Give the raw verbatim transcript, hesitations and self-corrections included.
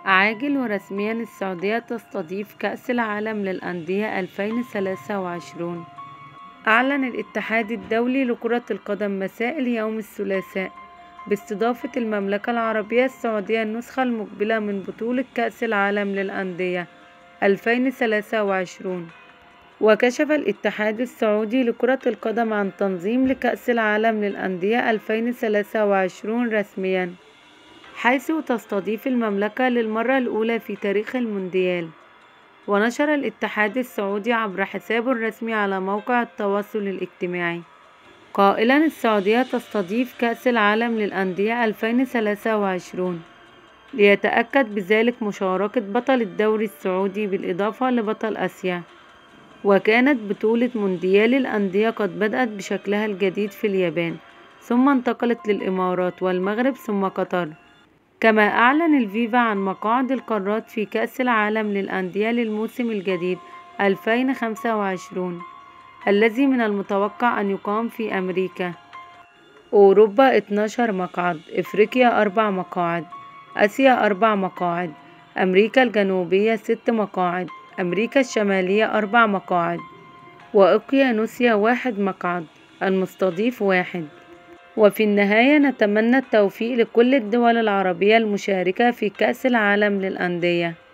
عاجل ورسميا السعودية تستضيف كأس العالم للأندية ألفين وثلاثة وعشرين. أعلن الاتحاد الدولي لكرة القدم مساء اليوم الثلاثاء باستضافة المملكة العربية السعودية النسخة المقبلة من بطولة كأس العالم للأندية ألفين وثلاثة وعشرين. وكشف الاتحاد السعودي لكرة القدم عن تنظيم لكأس العالم للأندية ألفين وثلاثة وعشرين رسميا، حيث تستضيف المملكة للمرة الأولى في تاريخ المونديال. ونشر الاتحاد السعودي عبر حسابه الرسمي على موقع التواصل الاجتماعي قائلا: السعودية تستضيف كأس العالم للأندية ألفين وثلاثة وعشرين، ليتأكد بذلك مشاركة بطل الدوري السعودي بالإضافة لبطل آسيا. وكانت بطولة مونديال الأندية قد بدأت بشكلها الجديد في اليابان، ثم انتقلت للإمارات والمغرب ثم قطر. كما أعلن الفيفا عن مقاعد القارات في كأس العالم للأندية للموسم الجديد ألفين وخمسة وعشرين، الذي من المتوقع أن يقام في أمريكا. أوروبا اثنا عشر مقعد، إفريقيا أربع مقاعد، آسيا أربع مقاعد، أمريكا الجنوبية ست مقاعد، أمريكا الشمالية أربع مقاعد، وأوقيانوسيا واحد مقعد، المستضيف واحد. وفي النهاية نتمنى التوفيق لكل الدول العربية المشاركة في كأس العالم للأندية.